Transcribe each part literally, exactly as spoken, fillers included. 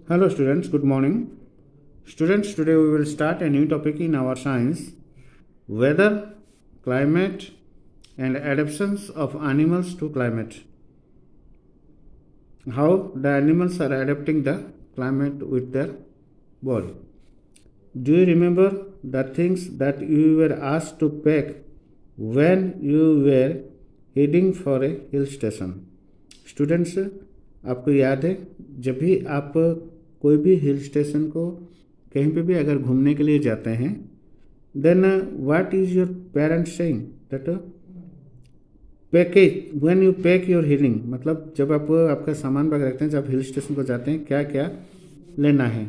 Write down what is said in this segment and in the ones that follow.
Hello students, good morning. Students, today we will start a new topic in our science, weather, climate and adaptations of animals to climate. How the animals are adapting the climate with their body. Do you remember the things that you were asked to pack when you were heading for a hill station? Students, आपको याद है जब भी आप कोई भी hill station को कहीं पे भी अगर घूमने के लिए जाते हैं, then what is your parents saying that package when you pack your healing, मतलब जब आप आपका सामान बैग रखते हैं, जब हिल स्टेशन को जाते हैं, क्या क्या लेना है.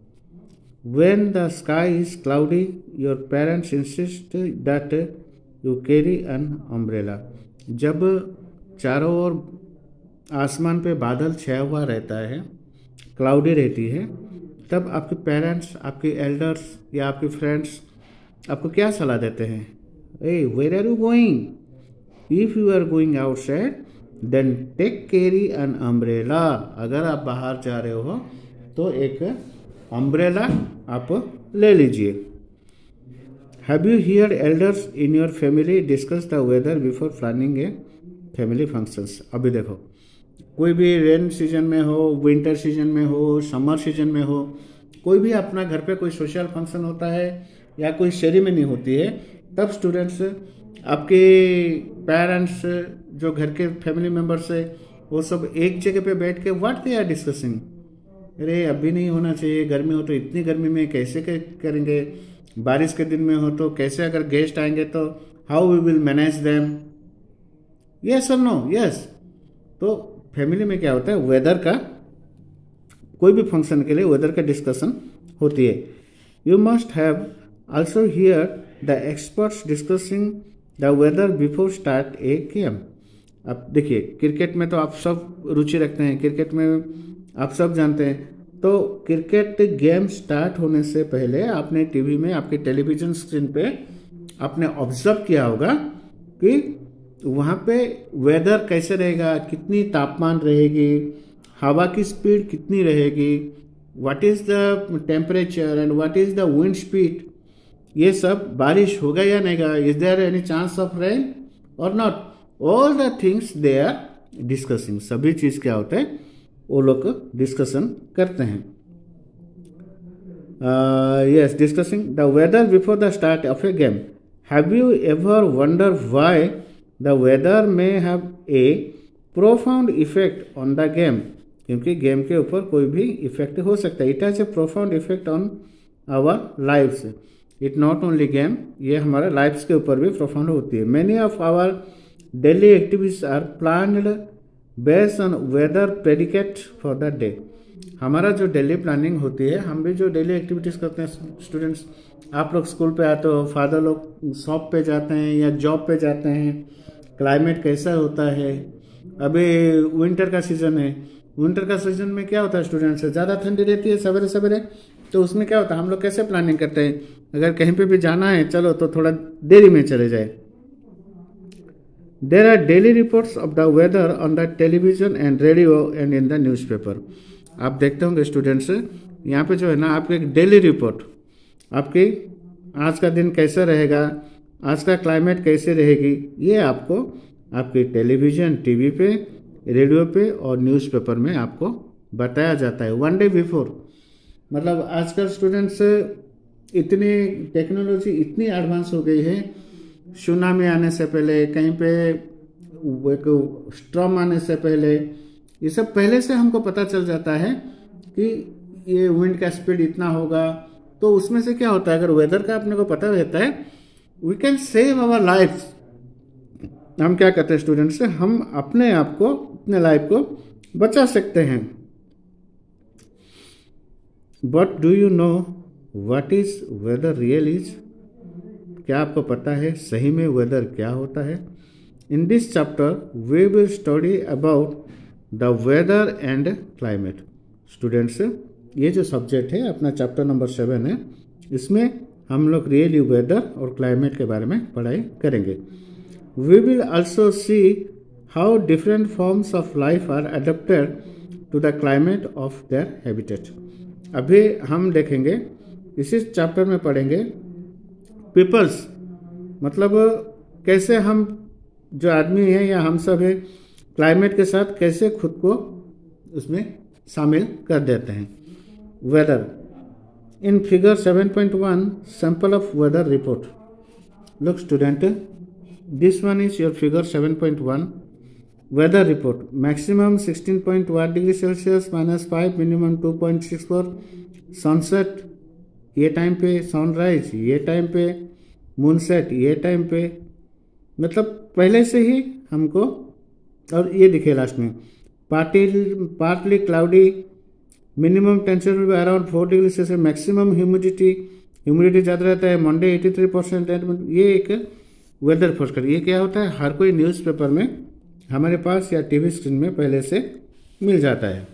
When the sky is cloudy your parents insist that you carry an umbrella. जब चारों ओर आसमान पे बादल छाया हुआ रहता है, क्लाउडी रहती है, तब आपके पेरेंट्स, आपके एल्डर्स या आपके फ्रेंड्स आपको क्या सलाह देते हैं? A where are you going? If you are going outside then take carry an umbrella. अगर आप बाहर जा रहे हो तो एक अम्ब्रेला आप ले लीजिए. Have you hear elders in your family discuss the weather before planning a family functions. अभी देखो, कोई भी रेन सीजन में हो, विंटर सीजन में हो, समर सीजन में हो, कोई भी अपना घर पे कोई सोशल फंक्शन होता है या कोई सेरेमनी होती है, तब स्टूडेंट्स, आपके पेरेंट्स, जो घर के फैमिली मेम्बर्स है, वो सब एक जगह पे बैठ के व्हाट दे आर डिस्कसिंग. अरे अभी नहीं होना चाहिए, गर्मी हो तो इतनी गर्मी में कैसे करेंगे, बारिश के दिन में हो तो कैसे, अगर गेस्ट आएंगे तो how we will manage them. Yes और नो? यस. तो फैमिली में क्या होता है, वेदर का, कोई भी फंक्शन के लिए वेदर का डिस्कशन होती है. You must have also hear the experts discussing the weather before start a game. अब देखिए, क्रिकेट में तो आप सब रुचि रखते हैं, क्रिकेट में आप सब जानते हैं. तो क्रिकेट गेम स्टार्ट होने से पहले आपने टीवी में, आपके टेलीविजन स्क्रीन पे आपने ऑब्जर्व किया होगा कि वहाँ पे वेदर कैसे रहेगा, कितनी तापमान रहेगी, हवा की स्पीड कितनी रहेगी, what is the temperature and what is the wind speed. ये सब, बारिश होगा या नहीं, is there any chance of rain और not, all the things they are discussing. सभी चीज क्या होता है, वो लोग डिस्कशन करते हैं. Yes, discussing the weather before the start of a game. Have you ever wonder why the weather may have a profound effect on the game. क्योंकि गेम के ऊपर कोई भी इफेक्ट हो सकता है. It has a profound effect on our lives. It not only game, ये हमारे लाइफ्स के ऊपर भी प्रोफाउंड होती है. Many of our daily activities are planned based on weather predicate for the day. हमारा जो डेली प्लानिंग होती है, हम भी जो डेली एक्टिविटीज करते हैं स्टूडेंट्स, आप लोग स्कूल पे आते हो, फादर लोग शॉप पे जाते हैं या जॉब पे जाते हैं, क्लाइमेट कैसा होता है. अभी विंटर का सीजन है, विंटर का सीजन में क्या होता है स्टूडेंट्स, ज़्यादा ठंडी रहती है सवेरे सवेरे. तो उसमें क्या होता है, हम लोग कैसे प्लानिंग करते हैं, अगर कहीं पे भी जाना है, चलो तो थोड़ा देरी में चले जाए. There are daily reports of the weather on the television and radio and in the newspaper. आप देखते होंगे स्टूडेंट्स, यहाँ पे जो है ना, आपको एक डेली रिपोर्ट, आपकी आज का दिन कैसा रहेगा, आज का क्लाइमेट कैसे रहेगी, ये आपको आपके टेलीविजन, टीवी पे, रेडियो पे और न्यूज़पेपर में आपको बताया जाता है वन डे बिफोर. मतलब आजकल स्टूडेंट्स, इतनी टेक्नोलॉजी इतनी एडवांस हो गई है, सुनामी आने से पहले, कहीं पे एक स्ट्रॉम आने से पहले, ये सब पहले से हमको पता चल जाता है कि ये विंड का स्पीड इतना होगा. तो उसमें से क्या होता है, अगर वेदर का अपने को पता रहता है, we can save our life. हम क्या करते हैं स्टूडेंट्स, हम अपने आप को, अपने लाइफ को बचा सकते हैं. But do you know what is weather real is? क्या आपको पता है सही में वेदर क्या होता है? In this chapter we will study about the weather and climate. Students, ये जो सब्जेक्ट है अपना चैप्टर नंबर सेवन है, इसमें हम लोग रियली वेदर और क्लाइमेट के बारे में पढ़ाई करेंगे. We will also see how different forms of life are adapted to the climate of their habitat. अभी हम देखेंगे, इसी चैप्टर में पढ़ेंगे पीपल्स, मतलब कैसे हम जो आदमी हैं या हम सब हैं क्लाइमेट के साथ कैसे खुद को उसमें शामिल कर देते हैं। Weather in figure seven point one sample of weather report. Look student, this one is your figure seven point one weather report. Maximum sixteen point one degree Celsius minus five, minimum two point six four, sunset ये time पे, sunrise ये time पे, moonset ये time पे, मतलब पहले से ही हमको। और ये दिखे लास्ट में partly partly cloudy, minimum temperature around four degree Celsius, maximum humidity humidity ज़्यादा रहता है, मंडे एटी थ्री परसेंट। ये एक वेदर फोरकास्ट। ये क्या होता है, हर कोई न्यूज़पेपर में हमारे पास या टीवी स्क्रीन में पहले से मिल जाता है।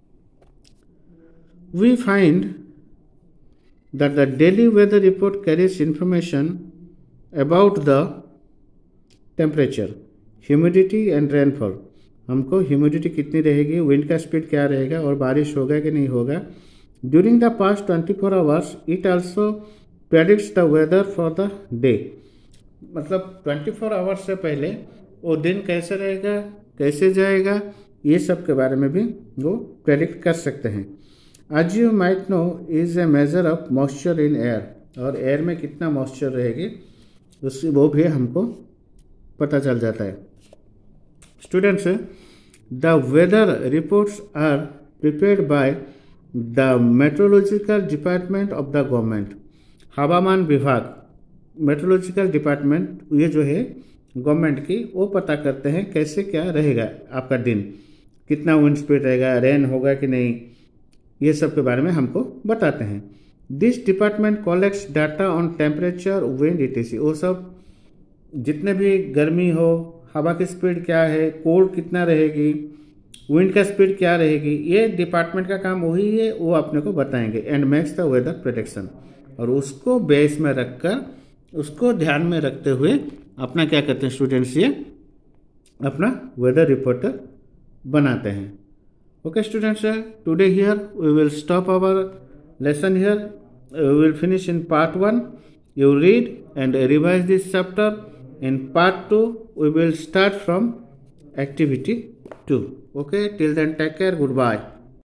We find that the daily weather report carries information about the temperature, humidity and rainfall। हमको ह्यूमिडिटी कितनी रहेगी, विंड का स्पीड क्या रहेगा और बारिश होगा कि नहीं होगा। During the past twenty four hours it also predicts the weather for the day. मतलब ट्वेंटी फोर आवर्स से पहले वो दिन कैसे रहेगा, कैसे जाएगा, ये सब के बारे में भी वो प्रेडिक्ट कर सकते हैं। As you might know is a measure of moisture in air, और एयर में कितना मॉइस्चर रहेगी उससे वो भी हमको पता चल जाता है। Students, the weather reports are prepared by the meteorological department of the government. हवामान विभाग, मेट्रोलॉजिकल डिपार्टमेंट ये जो है गवर्नमेंट की, वो पता करते हैं कैसे क्या रहेगा आपका दिन, कितना विंड स्पीड रहेगा, रेन होगा कि नहीं, ये सब के बारे में हमको बताते हैं। This department collects data on temperature, wind, etc. वो सब जितने भी गर्मी हो, हवा की स्पीड क्या है, कोल्ड कितना रहेगी, विंड का स्पीड क्या रहेगी, ये डिपार्टमेंट का काम वही है, वो अपने को बताएंगे। And makes the weather prediction, और उसको बेस में रखकर, उसको ध्यान में रखते हुए अपना क्या करते हैं स्टूडेंट्स, ये अपना वेदर रिपोर्ट बनाते हैं। Okay students, today here we will stop our lesson here. We will finish in part one. You read and revise this chapter. In part two we will start from activity two. Okay, till then take care, goodbye.